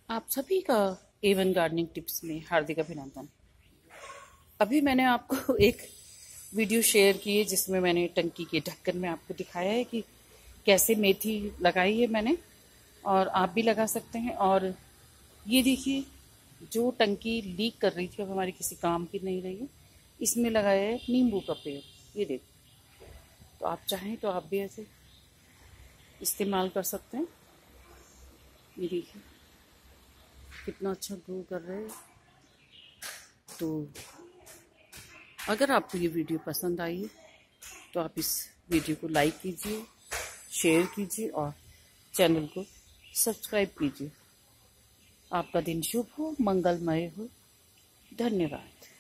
आप सभी का A1 गार्डनिंग टिप्स में हार्दिक अभिनंदन। अभी मैंने आपको एक वीडियो शेयर की है जिसमें मैंने टंकी के ढक्कन में आपको दिखाया है कि कैसे मेथी लगाई है मैंने, और आप भी लगा सकते हैं। और ये देखिए, जो टंकी लीक कर रही थी अब हमारी किसी काम की नहीं रही है, इसमें लगाया है नींबू का पेड़। ये देखो, तो आप चाहें तो आप भी ऐसे इस्तेमाल कर सकते हैं। ये देखिए कितना अच्छा ग्रो कर रहे हैं। तो अगर आपको ये वीडियो पसंद आई है तो आप इस वीडियो को लाइक कीजिए, शेयर कीजिए और चैनल को सब्सक्राइब कीजिए। आपका दिन शुभ हो, मंगलमय हो। धन्यवाद।